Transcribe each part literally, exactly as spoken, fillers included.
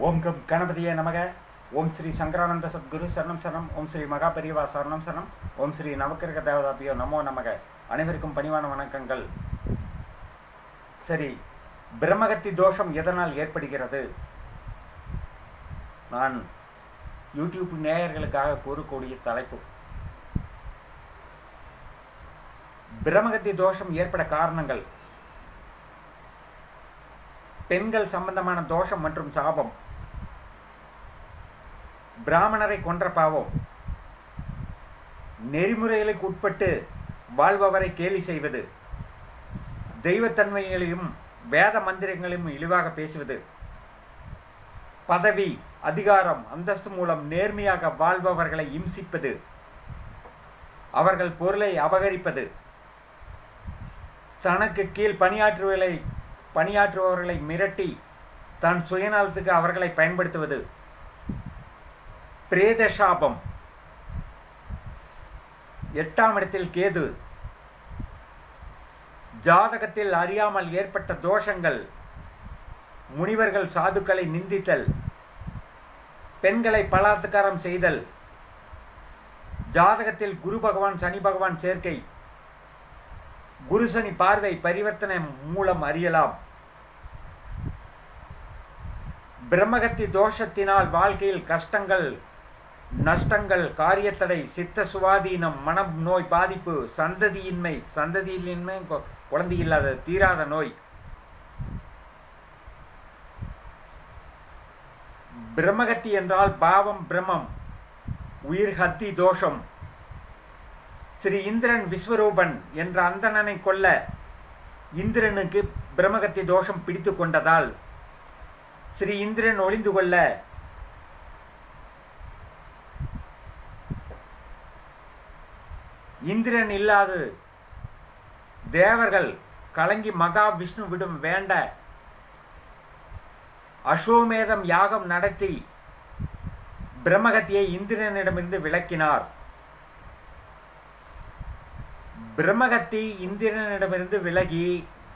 ஓம் come கணபதியே நமக. ஓம் ஸ்ரீ சங்கரானந்த சத்குரு சரணம் சரணம். ஓம் ஸ்ரீ மகாபெரிவா சரணம் சரணம். ஓம் ஸ்ரீ நவக்கிரக தேவதாபியோ நமோ நமக. அனைவருக்கும் பணிவான வணக்கங்கள். சரி, பிரம்மகத்தி தோஷம் எதனால் ஏற்படுகிறது? நான் யூடியூப் நேயர்களுக்காக கூறக்கூடிய தலைப்பு. பிரம்மகத்தி தோஷம் ஏற்பட காரணங்கள்: பெண்கள் சம்பந்தமான தோஷம் மற்றும் சாபம், பிராமணரை கொன்ற பாவம், நெறிமுறைகளுக்கு உட்பட்டு வாழ்பவரை கேலி செய்வது, தெய்வத்தன்மைகளையும் வேத மந்திரங்களையும் இழிவாக பேசுவது, பதவி அதிகாரம் அந்தஸ்து மூலம் நேர்மையாக வாழ்பவர்களை இம்சிப்பது, அவர்கள் பொருளை அபகரிப்பது, தனக்கு கீழ் பணியாற்றுவர்களை பணியாற்றுபவர்களை மிரட்டி தன் சுயநலத்துக்கு அவர்களை பயன்படுத்துவது, பிரேத சாபம், எட்டாம் இடத்தில் கேது, ஜாதகத்தில் அறியாமல் ஏற்பட்ட தோஷங்கள், முனிவர்கள் சாதுக்களை நிந்தித்தல், பெண்களை பலாத்காரம் செய்தல், ஜாதகத்தில் குரு பகவான் சனி பகவான் சேர்க்கை, குரு சனி பார்வை பரிவர்த்தனை மூலம் அறியலாம். பிரம்மகத்தி தோஷத்தினால் வாழ்க்கையில் கஷ்டங்கள், நஷ்டங்கள், காரியத்தடை, சித்த சுவாதீனம், மனம் நோய் பாதிப்பு, சந்ததியின்மை சந்ததியின்மை குழந்தை இல்லாத தீராத நோய். பிரம்மகத்தி என்றால் பாவம் பிரம்மம், உயிர் ஹத்தி தோஷம். ஸ்ரீ இந்திரன் விஸ்வரூபன் என்ற அந்தணனை கொல்ல இந்திரனுக்கு பிரம்மகத்தி தோஷம் பிடித்து கொண்டதால் ஸ்ரீ இந்திரன் ஒளிந்து கொள்ள இந்திரன் இல்லாது தேவர்கள் கலங்கி மகா விஷ்ணுவிடம் வேண்ட அஸ்வமேதம் யாகம் நடத்தி பிரம்மகத்தியை இந்திரனிடமிருந்து விலக்கினார். பிரம்மகத்தி இந்திரனிடமிருந்து விலகி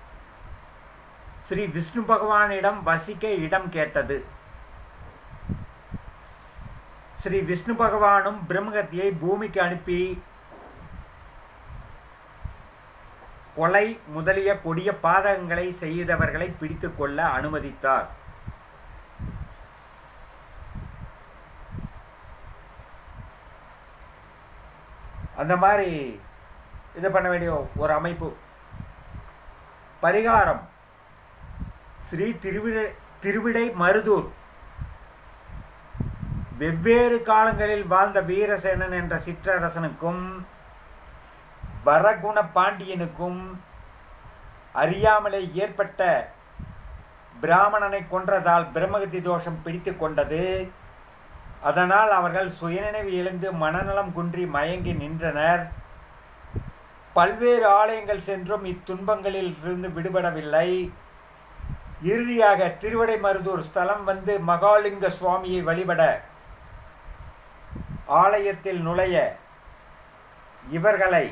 ஸ்ரீ விஷ்ணு பகவானிடம் வசிக்க இடம் கேட்டது. ஸ்ரீ விஷ்ணு பகவானும் பிரம்மகத்தியை பூமிக்கு அனுப்பி கொலை முதலிய கொடிய பாதகங்களை செய்தவர்களை பிடித்து கொள்ள அனுமதித்தார். அந்த மாதிரி இது பண்ண வேண்டிய ஒரு அமைப்பு. பரிகாரம்: ஸ்ரீ திருவிடை திருவிடை மருதூர் வெவ்வேறு காலங்களில் வாழ்ந்த வீரசேனன் என்ற சிற்றரசனுக்கும் வரகுண பாண்டியனுக்கும் அறியாமலே ஏற்பட்ட பிராமணனை கொன்றதால் பிரம்மகத்தி தோஷம் பிடித்து கொண்டது. அதனால் அவர்கள் சுயநினைவு இழந்து மனநலம் குன்றி மயங்கி நின்றனர். பல்வேறு ஆலயங்கள் சென்றும் இத்துன்பங்களில் இருந்து விடுபடவில்லை. இறுதியாக திருவிடைமருதூர் ஸ்தலம் வந்து மகாலிங்க சுவாமியை வழிபட ஆலயத்தில் நுழைய இவர்களை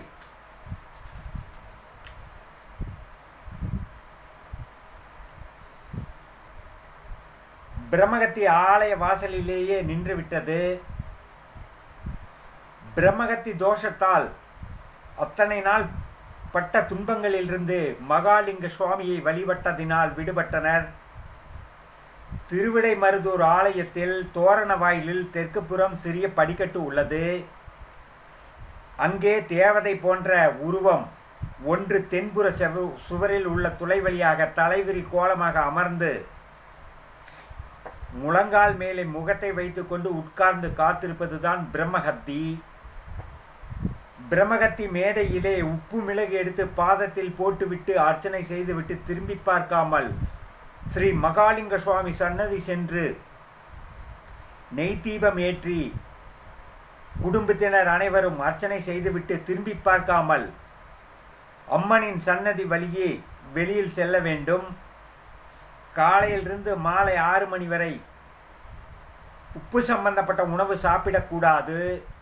பிரம்மகத்தி ஆலய வாசலிலேயே நின்றுவிட்டது. பிரம்மகத்தி தோஷத்தால் அத்தனை நாள் பட்ட துன்பங்களிலிருந்து மகாலிங்க சுவாமியை வழிபட்டதினால் விடுபட்டனர். திருவிடைமருதூர் ஆலயத்தில் தோரண வாயிலில் தெற்கு புறம் சிறிய படிக்கட்டு உள்ளது. அங்கே தேவதை போன்ற உருவம் ஒன்று தென்புற செவ சுவரில் உள்ள துளை வழியாக தலைவிரி கோலமாக அமர்ந்து முழங்கால் மேலே முகத்தை வைத்துக்கொண்டு உட்கார்ந்து காத்திருப்பதுதான் பிரம்மகத்தி. பிரம்மகத்தி மேடையிலே உப்பு மிளகு எடுத்து பாதத்தில் போட்டுவிட்டு அர்ச்சனை செய்துவிட்டு திரும்பி பார்க்காமல் ஸ்ரீ மகாலிங்க சுவாமி சன்னதி சென்று நெய் தீபம் ஏற்றி குடும்பத்தினர் அனைவரும் அர்ச்சனை செய்துவிட்டு திரும்பி பார்க்காமல் அம்மனின் சன்னதி வழியே வெளியில் செல்ல வேண்டும். காலையிலிருந்து மாலை ஆறு மணி வரை உப்பு சம்பந்தப்பட்ட உணவு சாப்பிடக்கூடாது.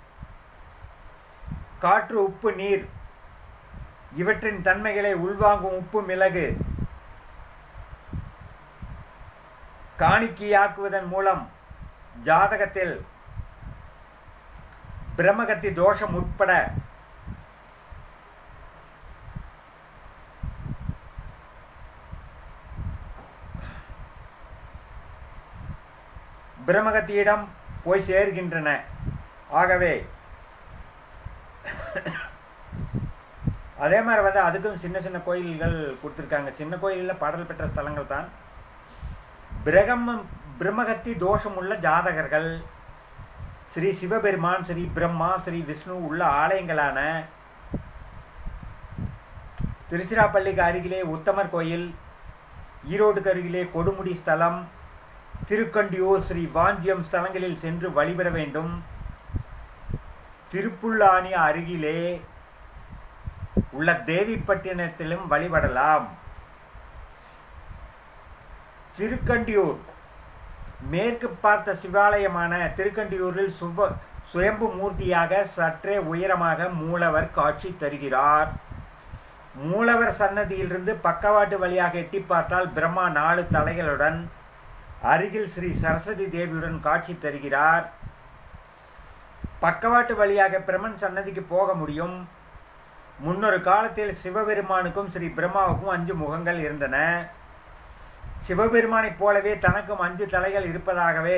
காற்று, உப்பு, நீர் இவற்றின் தன்மைகளை உள்வாங்கும் உப்பு மிளகு காணிக்கையாக்குவதன் மூலம் ஜாதகத்தில் பிரம்மகத்தி தோஷம் உட்பட பிரம்மகத்தியிடம் போய் சேர்கின்றன. ஆகவே அதே மாதிரி வந்து அதுக்கும் சின்ன சின்ன கோயில்கள் கொடுத்துருக்காங்க. சின்ன கோயிலில் பாடல் பெற்ற ஸ்தலங்கள் தான். பிரம்ம பிரம்மகத்தி தோஷம் உள்ள ஜாதகர்கள் ஸ்ரீ சிவபெருமான், ஸ்ரீ பிரம்மா, ஸ்ரீ விஷ்ணு உள்ள ஆலயங்களான திருச்சிராப்பள்ளிக்கு அருகிலே உத்தமர் கோயில், ஈரோடுக்கு அருகிலே கொடுமுடி ஸ்தலம், திருக்கண்டியூர் ஸ்ரீ வாஞ்சியம் ஸ்தலங்களில் சென்று வழிபட வேண்டும். திருப்புல்லானி அருகிலே உள்ள தேவிப்பட்டினத்திலும் வழிபடலாம். திருக்கண்டியூர் மேற்கு பார்த்த சிவாலயமான திருக்கண்டியூரில் சுப சுயம்பு மூர்த்தியாக சற்றே உயரமாக மூலவர் காட்சி தருகிறார். மூலவர் சன்னதியிலிருந்து பக்கவாட்டு வழியாக எட்டி பார்த்தால் பிரம்மா நாலு தலைகளுடன் அருகில் ஸ்ரீ சரஸ்வதி தேவியுடன் காட்சி தருகிறார். பக்கவாட்டு வழியாக பிரம்மன் சன்னதிக்கு போக முடியும். முன்னொரு காலத்தில் சிவபெருமானுக்கும் ஸ்ரீ பிரம்மாவுக்கும் அஞ்சு முகங்கள் இருந்தன. சிவபெருமானைப் போலவே தனக்கும் அஞ்சு தலைகள் இருப்பதாகவே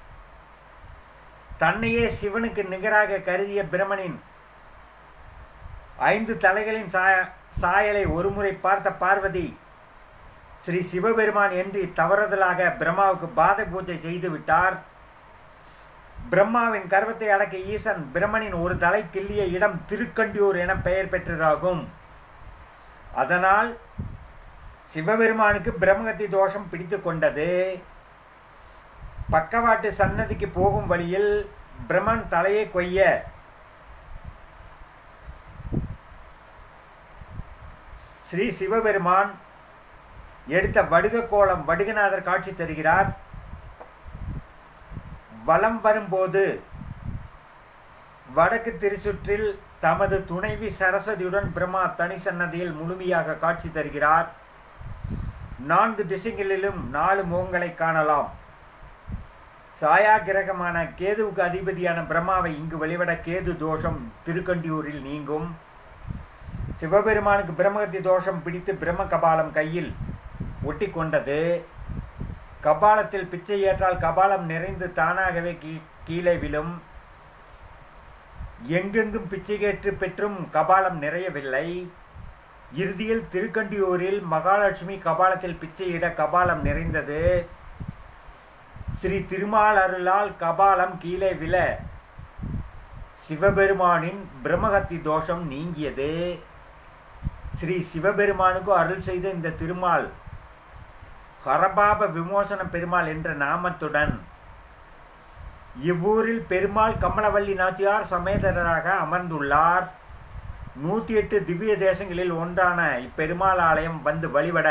தன்னையே சிவனுக்கு நிகராக கருதிய பிரம்மனின் ஐந்து தலைகளின் சாய சாயலை ஒருமுறை பார்த்த பார்வதி ஸ்ரீ சிவபெருமான் என்று தவறுதலாக பிரம்மாவுக்கு பாத பூஜை செய்து விட்டார். பிரம்மாவின் கர்வத்தை அடக்கிய ஈசன் பிரம்மனின் ஒரு தலை கிள்ளிய இடம் திருக்கண்டியூர் என பெயர் பெற்றதாகும். அதனால் சிவபெருமானுக்கு பிரம்மகத்தி தோஷம் பிடித்து கொண்டது. பக்கவாட்டு சன்னதிக்கு போகும் வழியில் பிரம்மன் தலையை கொய்ய ஸ்ரீ சிவபெருமான் எடுத்த வடுக கோலம் வடுகநாதர் காட்சி தருகிறார். வலம் வரும்போது வடக்கு திருச்சுற்றில் தமது துணைவி சரஸ்வதியுடன் பிரம்மா தனி சன்னதியில் முழுமையாக காட்சி தருகிறார். நான்கு திசைகளிலும் நாலு முகங்களை காணலாம். சாயா கிரகமான கேதுவுக்கு அதிபதியான பிரம்மாவை இங்கு வழிபட கேது தோஷம் திருக்கண்டியூரில் நீங்கும். சிவபெருமானுக்கு பிரம்மகத்தி தோஷம் பிடித்து பிரம்ம கபாலம் கையில் ஒட்டி கொண்டது. கபாலத்தில் பிச்சை ஏற்றால் கபாலம் நிறைந்து தானாகவே கீ கீழே விழும். எங்கெங்கும் பிச்சை கேட்டு பெற்றும் கபாலம் நிறையவில்லை. இறுதியில் திருக்கண்டியூரில் மகாலட்சுமி கபாலத்தில் பிச்சையிட கபாலம் நிறைந்தது. ஸ்ரீ திருமால் அருளால் கபாலம் கீழே விழ சிவபெருமானின் பிரம்மகத்தி தோஷம் நீங்கியது. ஸ்ரீ சிவபெருமானுக்கு அருள் செய்த இந்த திருமால் ஹரபாப விமோசன பெருமாள் என்ற நாமத்துடன் இவ்வூரில் பெருமாள் கமலவல்லி நாச்சியார் சமேதராக அமர்ந்துள்ளார். நூற்றி எட்டு திவ்ய தேசங்களில் ஒன்றான இப்பெருமாள் ஆலயம் வந்து வழிபட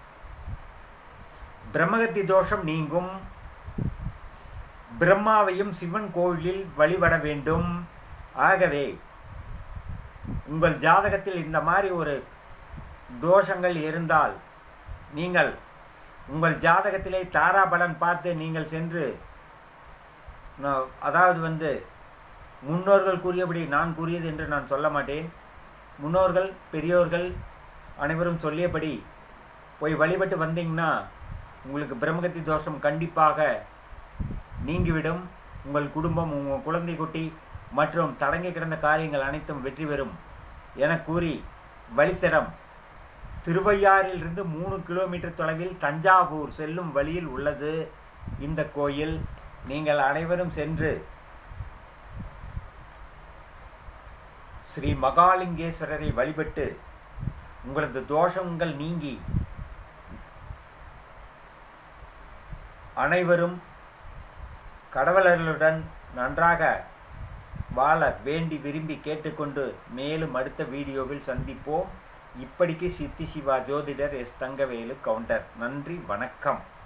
பிரம்மகத்தி தோஷம் நீங்கும். பிரம்மாவையும் சிவன் கோவிலில் வழிபட வேண்டும். ஆகவே உங்கள் ஜாதகத்தில் இந்த மாதிரி ஒரு தோஷங்கள் இருந்தால் நீங்கள் உங்கள் ஜாதகத்திலே தாராபலன் பார்த்து நீங்கள் சென்று, அதாவது வந்து முன்னோர்கள் கூறியபடி நான் கூறியது என்று நான் சொல்ல மாட்டேன், முன்னோர்கள் பெரியோர்கள் அனைவரும் சொல்லியபடி போய் வழிபட்டு வந்தீங்கன்னா உங்களுக்கு பிரம்மகத்தி தோஷம் கண்டிப்பாக நீங்கிவிடும். உங்கள் குடும்பம், உங்கள் குழந்தை குட்டி மற்றும் தடங்கி கிடந்த காரியங்கள் அனைத்தும் வெற்றி பெறும் என கூறி வழித்தடம் திருவையாறிலிருந்து மூணு கிலோமீட்டர் தொலைவில் தஞ்சாவூர் செல்லும் வழியில் உள்ளது இந்த கோயில். நீங்கள் அனைவரும் சென்று ஸ்ரீ மகாலிங்கேஸ்வரரை வழிபட்டு உங்களது தோஷங்கள் நீங்கி அனைவரும் கடவுளர்களுடன் நன்றாக வாழ வேண்டி விரும்பி கேட்டுக்கொண்டு மேலும் அடுத்த வீடியோவில் சந்திப்போம். இப்படிக்கு சித்தி சிவா ஜோதிடர் எஸ் தங்கவேலு கவுண்டர். நன்றி, வணக்கம்.